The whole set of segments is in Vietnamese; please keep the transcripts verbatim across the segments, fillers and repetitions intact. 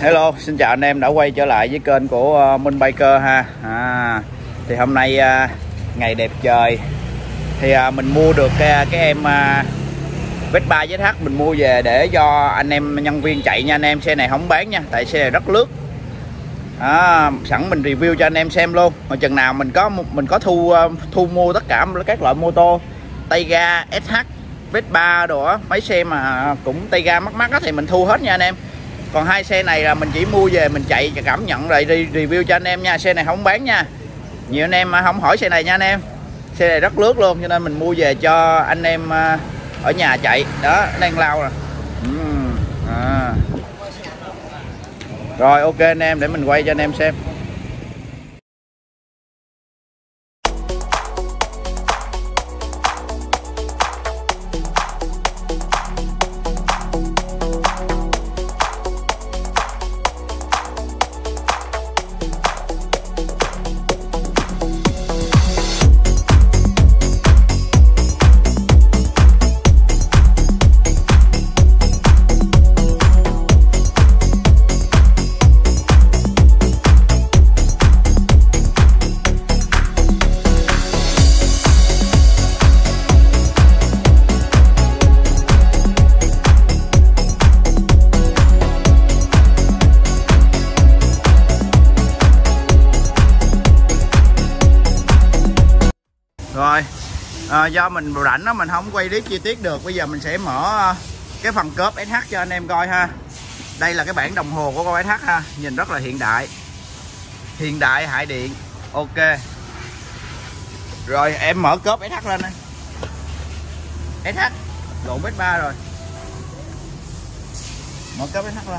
Hello, xin chào anh em đã quay trở lại với kênh của uh, Minh Biker ha. À, thì hôm nay uh, ngày đẹp trời thì uh, mình mua được uh, cái em uh, Vespa Z H mình mua về để cho anh em nhân viên chạy nha anh em. Xe này không bán nha, tại xe này rất lướt. À, sẵn mình review cho anh em xem luôn. Hồi chừng nào mình có mình có thu uh, thu mua tất cả các loại mô tô, tay ga, ét hát, Vespa đồ á, mấy xe mà cũng tay ga mắc mắc á thì mình thu hết nha anh em. Còn hai xe này là mình chỉ mua về mình chạy và cảm nhận rồi review cho anh em nha. Xe này không bán nha. Nhiều anh em không hỏi xe này nha anh em. Xe này rất lướt luôn cho nên mình mua về cho anh em ở nhà chạy. Đó, đang lao nè. À. Rồi ok anh em, để mình quay cho anh em xem. Rồi à, do mình rảnh đó mình không quay clip chi tiết được. Bây giờ mình sẽ mở cái phần cốp ét hát cho anh em coi ha. Đây là cái bảng đồng hồ của con ét hát ha. Nhìn rất là hiện đại. Hiện đại hại điện. Ok. Rồi em mở cốp ét hát lên đây. ét hát lộn Vespa rồi. Mở cốp ét hát lên.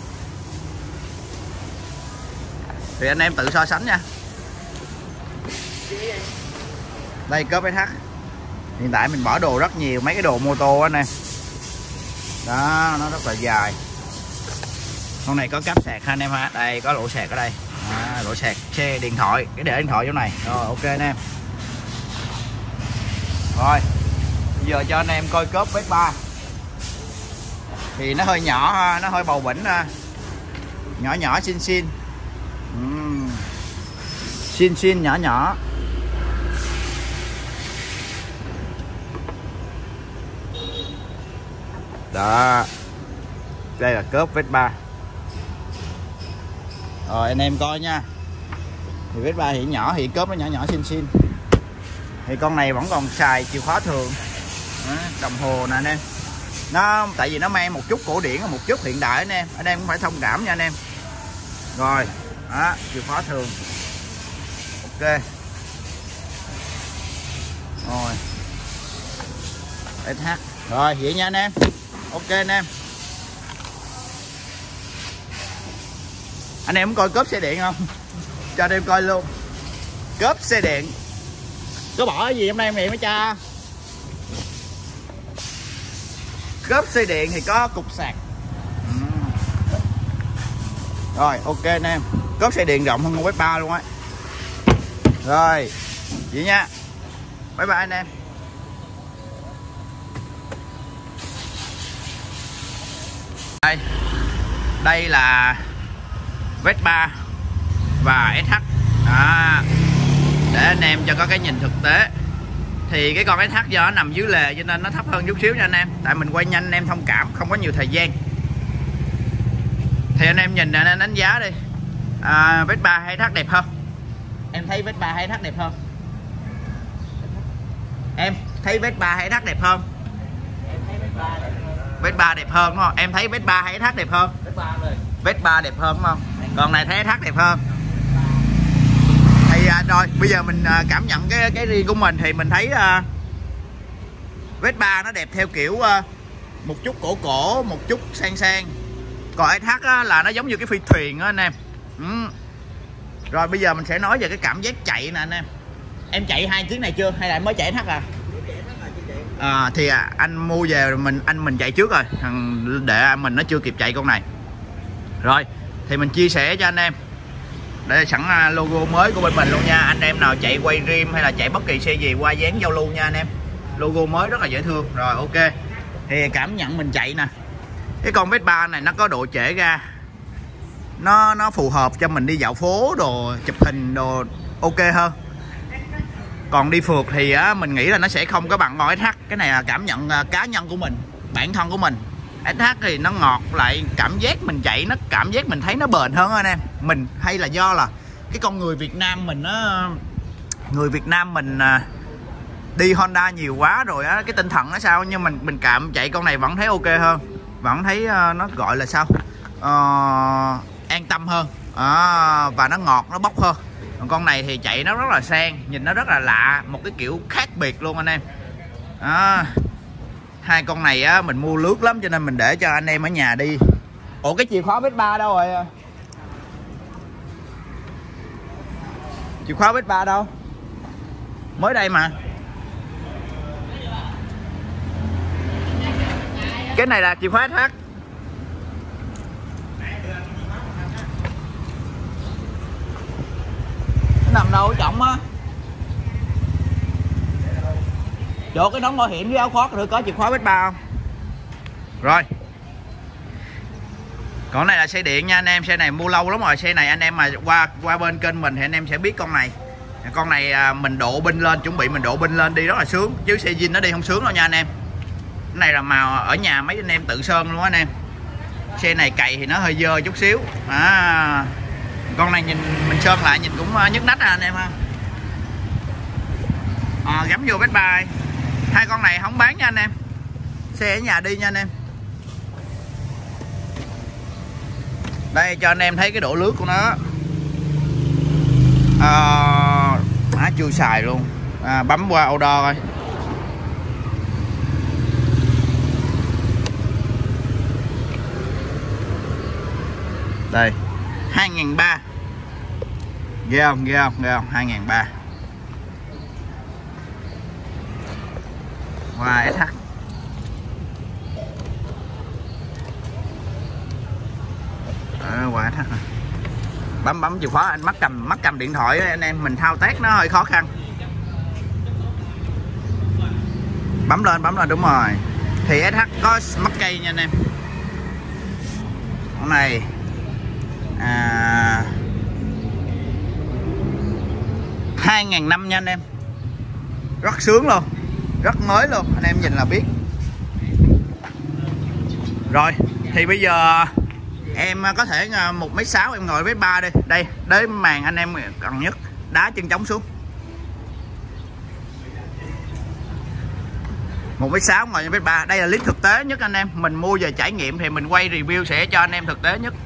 Thì anh em tự so sánh nha. Đây cốp ét hát. Hiện tại mình bỏ đồ rất nhiều, mấy cái đồ mô tô anh em. Đó, nó rất là dài. Con này có cáp sạc ha anh em ha. Đây có lỗ sạc ở đây. À, lỗ sạc xe điện thoại, cái để điện thoại chỗ này. Rồi ok anh em. Rồi. Bây giờ cho anh em coi cốp Vespa. Thì nó hơi nhỏ ha, nó hơi bầu bỉnh ha. Nhỏ nhỏ xinh xinh. Uhm. Xinh xinh nhỏ nhỏ. Đó. Đây là cốp Vespa. Rồi anh em coi nha. Thì Vespa thì nhỏ thì cốp nó nhỏ nhỏ xinh xinh. Thì con này vẫn còn xài chìa khóa thường. Đó, đồng hồ nè anh em. Nó tại vì nó mang một chút cổ điển và một chút hiện đại anh em. Anh em cũng phải thông cảm nha anh em. Rồi, đó, chìa khóa thường. Ok. Rồi. ét hát. Rồi vậy nha anh em. Ok anh em. Anh em muốn coi cốp xe điện không? Cho anh em coi luôn. Cốp xe điện. Có bỏ cái gì trong đây vậy mấy cha? Cốp xe điện thì có cục sạc. Rồi ok anh em. Cốp xe điện rộng hơn con Vespa luôn á. Rồi vậy nha. Bye bye anh em. Đây, đây là Vespa và ét hát. À, để anh em cho có cái nhìn thực tế. Thì cái con ét hát do nó nằm dưới lề cho nên nó thấp hơn chút xíu nha anh em. Tại mình quay nhanh anh em thông cảm, không có nhiều thời gian. Thì anh em nhìn anh em đánh giá đi. À, Vespa hay ét hát đẹp hơn? Em thấy Vespa hay ét hát đẹp hơn? Em thấy Vespa hay ét hát đẹp hơn? Em thấy Vespa đẹp hơn. Vespa đẹp hơn đúng không? Em thấy Vespa hay ét hát đẹp hơn? Vespa rồi. Vespa đẹp hơn đúng không? Còn này thấy ét hát đẹp hơn. Thì à, rồi bây giờ mình à, cảm nhận cái cái riêng của mình thì mình thấy à, Vespa nó đẹp theo kiểu à, một chút cổ cổ, một chút sang sang. Còn ét hát á, là nó giống như cái phi thuyền đó anh em. Ừ. Rồi bây giờ mình sẽ nói về cái cảm giác chạy nè anh em. Em chạy hai chiếc này chưa hay là mới chạy ét hát à? À, thì à, anh mua về rồi mình anh mình chạy trước rồi, thằng để mình nó chưa kịp chạy con này. Rồi thì mình chia sẻ cho anh em. Đây sẵn logo mới của bên mình luôn nha. Anh em nào chạy quay rim hay là chạy bất kỳ xe gì qua dán giao lưu nha anh em. Logo mới rất là dễ thương. Rồi ok. Thì cảm nhận mình chạy nè. Cái con Vespa này nó có độ trễ ga. nó nó phù hợp cho mình đi dạo phố đồ, chụp hình đồ ok hơn. Còn đi phượt thì á, mình nghĩ là nó sẽ không có bằng con ét hát. Cái này là cảm nhận cá nhân của mình, bản thân của mình. ét hát thì nó ngọt, lại cảm giác mình chạy nó cảm giác mình thấy nó bền hơn anh em. Mình hay là do là cái con người Việt Nam mình nó người Việt Nam mình đi Honda nhiều quá rồi á, cái tinh thần nó sao, nhưng mình mình cảm chạy con này vẫn thấy ok hơn, vẫn thấy nó gọi là sao, uh, an tâm hơn à, và nó ngọt, nó bốc hơn. Còn con này thì chạy nó rất là sang, nhìn nó rất là lạ, một cái kiểu khác biệt luôn anh em. À, hai con này á mình mua lướt lắm cho nên mình để cho anh em ở nhà đi. Ủa cái chìa khóa Vespa đâu rồi? Chìa khóa Vespa đâu? Mới đây mà. Cái này là chìa khóa ét hát. Nó nằm đâu ở trọng á? Chỗ cái nón bảo hiểm với áo khoác thử có chìa khóa Vespa không? Rồi. Con này là xe điện nha anh em, xe này mua lâu lắm rồi, xe này anh em mà qua qua bên kênh mình thì anh em sẽ biết con này. Con này mình độ pin lên, chuẩn bị mình độ pin lên đi rất là sướng, chứ xe zin nó đi không sướng đâu nha anh em. Cái này là màu ở nhà mấy anh em tự sơn luôn anh em. Xe này cày thì nó hơi dơ chút xíu. À, con này nhìn mình sơn lại nhìn cũng nhức nách à anh em ha. À, gắm vô Vespa. Hai con này không bán nha anh em, xe ở nhà đi nha anh em. Đây cho anh em thấy cái độ lướt của nó. À, má chưa xài luôn. À, bấm qua order coi. Đây hai ngàn ba trăm. Ghê không, ghê không, ghê không, hai ngàn ba trăm. Qua ét hát. À, qua ét hát này. Bấm bấm chìa khóa, anh mắc cầm mắc cầm điện thoại anh em, mình thao tác nó hơi khó khăn. Bấm lên, bấm lên, đúng rồi. Thì ét hát có mắc cây nha anh em. Con này à, hai ngàn năm nha anh em. Rất sướng luôn, rất mới luôn, anh em nhìn là biết. Rồi thì bây giờ em có thể một mét sáu em ngồi với ba đi. Đây đế màn anh em cần nhất, đá chân trống xuống. Một mét sáu ngồi với ba. Đây là clip thực tế nhất anh em, mình mua về trải nghiệm thì mình quay review sẽ cho anh em thực tế nhất.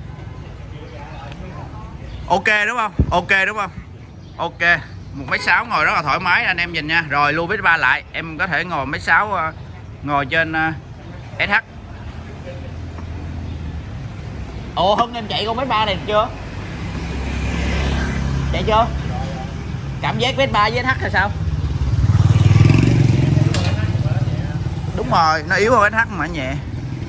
Ok đúng không? Ok đúng không? Ok. một mét sáu ngồi rất là thoải mái anh em nhìn nha. Rồi lưu Vespa lại, em có thể ngồi một mét sáu ngồi trên ét hát. Ồ Hưng em chạy con Vespa này chưa? Chạy chưa? Cảm giác Vespa với ét hát là sao? Đúng rồi, nó yếu hơn ét hát mà nhẹ.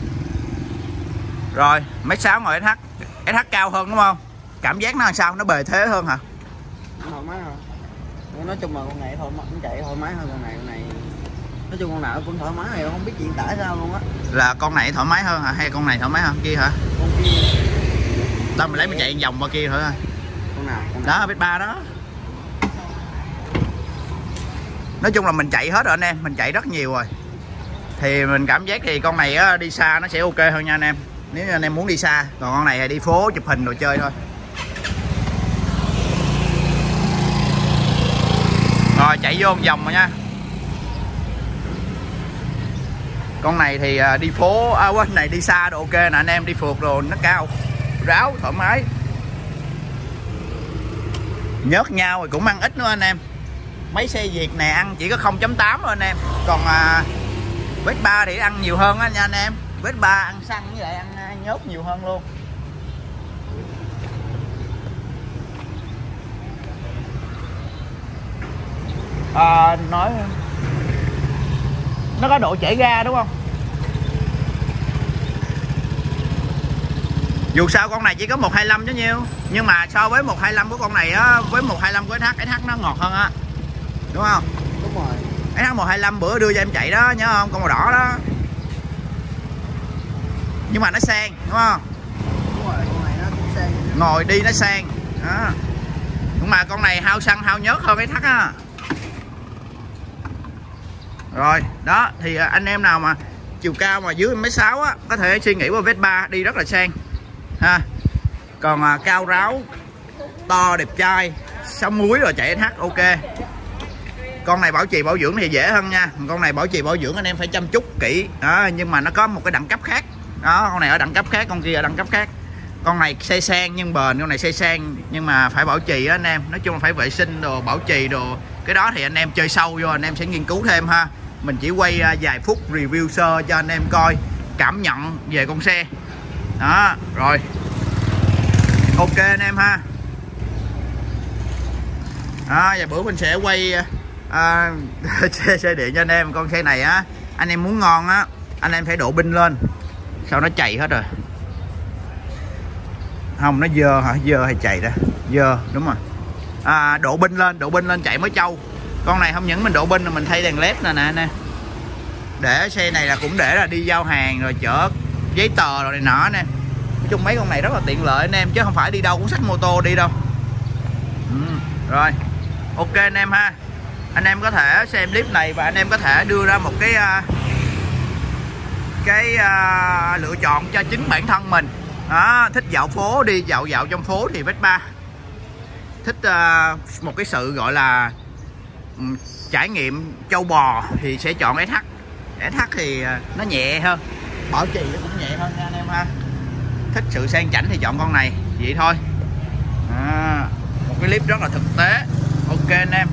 Rồi, mét sáu ngồi ét hát. ét hát cao hơn đúng không? Cảm giác nó làm sao? Nó bề thế hơn hả? Thoải mái hơn. Nói chung là con này thoải mái, chạy thoải mái hơn con này, con này. Nói chung con nào cũng thoải mái, không biết diễn tả sao luôn á. Là con này thoải mái hơn hả? Hay con này thoải mái hơn kia hả? Con kia. Đâu mình lấy mình chạy vòng qua kia thử thôi. Con nào? Con nào? Đó, Vespa đó. Nói chung là mình chạy hết rồi anh em, mình chạy rất nhiều rồi. Thì mình cảm giác thì con này á, đi xa nó sẽ ok hơn nha anh em. Nếu như anh em muốn đi xa, còn con này thì đi phố chụp hình đồ chơi thôi. Rồi chạy vô một vòng rồi nha. Con này thì đi phố à, quên này đi xa đồ ok nè anh em, đi phượt rồi nó cao ráo thoải mái. Nhớt nhau rồi cũng ăn ít nữa anh em. Mấy xe Việt này ăn chỉ có không chấm tám thôi anh em. Còn à, Vespa thì ăn nhiều hơn á nha anh em. Vespa ăn xăng với lại ăn, ăn nhớt nhiều hơn luôn. À, nói nó có độ chảy ga đúng không? Dù sao con này chỉ có một hai lăm chứ nhiêu. Nhưng mà so với một hai lăm của con này á, với một hai lăm của ét hát, ét hát nó ngọt hơn á. Đúng không? Đúng rồi. ét hát một hai lăm bữa đưa cho em chạy đó, nhớ không? Con màu đỏ đó. Nhưng mà nó sang, đúng không? Đúng rồi, con này nó cũng sang. ngồi đi nó sang đó. Nhưng mà con này hao xăng hao nhớt hơn cái Thắt á. Rồi đó thì anh em nào mà chiều cao mà dưới mét sáu á có thể suy nghĩ qua Vespa đi rất là sang ha. Còn à, cao ráo to đẹp trai sống muối rồi chạy ét hát ok. Con này bảo trì bảo dưỡng thì dễ hơn nha. Con này bảo trì bảo dưỡng anh em phải chăm chút kỹ đó, nhưng mà nó có một cái đẳng cấp khác đó. Con này ở đẳng cấp khác, con kia ở đẳng cấp khác. Con này xe sang nhưng bền, con này xe sang nhưng mà phải bảo trì á anh em. Nói chung là phải vệ sinh đồ, bảo trì đồ. Cái đó thì anh em chơi sâu vô anh em sẽ nghiên cứu thêm ha. Mình chỉ quay vài phút review sơ cho anh em coi cảm nhận về con xe đó. Rồi ok anh em ha. Đó, và bữa mình sẽ quay à, xe, xe điện cho anh em. Con xe này á anh em muốn ngon á anh em phải đổ pin lên. Sao nó chạy hết rồi? Không, nó dơ hả? Dơ hay chạy ra? Dơ, đúng rồi. À, độ pin lên, độ pin lên chạy mới trâu. Con này không những mình độ pin mà mình thay đèn led nè nè nè. Để xe này là cũng để là đi giao hàng rồi chở giấy tờ rồi này nọ nè. Nói chung mấy con này rất là tiện lợi anh em, chứ không phải đi đâu cũng xách mô tô đi đâu. Ừ, rồi. Ok anh em ha. Anh em có thể xem clip này và anh em có thể đưa ra một cái cái uh, lựa chọn cho chính bản thân mình. Đó, thích dạo phố đi dạo dạo trong phố thì Vespa. Thích uh, một cái sự gọi là um, trải nghiệm châu bò thì sẽ chọn ét hát. ét hát thì uh, nó nhẹ hơn, bảo trì nó cũng nhẹ hơn nha anh em ha. Thích sự sang chảnh thì chọn con này, vậy thôi. À, một cái clip rất là thực tế. Ok anh em.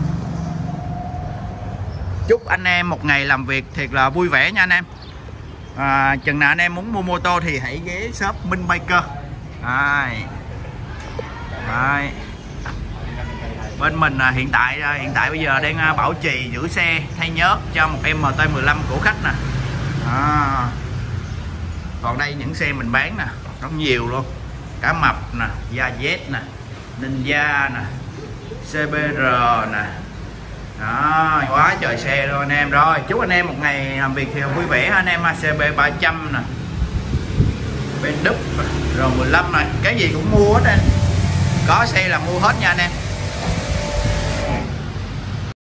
Chúc anh em một ngày làm việc thiệt là vui vẻ nha anh em. À, chừng nào anh em muốn mua mô tô thì hãy ghé shop Minh Biker. Đây. Đây. Bên mình à, hiện tại à, hiện tại bây giờ đang à, bảo trì giữ xe thay nhớt cho một em tê mười lăm của khách nè. À. Còn đây những xe mình bán nè, rất nhiều luôn. Cá mập nè, Da Z nè, Ninja nè, xê bê rờ nè. Đó, quá trời xe luôn anh em. Rồi, chúc anh em một ngày làm việc thì vui vẻ anh em ha. xê bê ba trăm nè, bên đúp, rồi mười lăm này, cái gì cũng mua hết anh. Có xe là mua hết nha anh em.